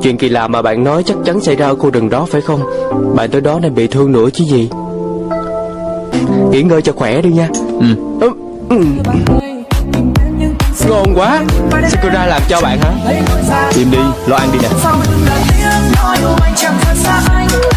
Chuyện kỳ lạ mà bạn nói chắc chắn xảy ra ở khu rừng đó phải không? Bạn tới đó nên bị thương nữa chứ gì. Nghỉ ngơi cho khỏe đi nha. Ngon quá. Sakura làm cho bạn hả? Im đi, lo ăn đi nè.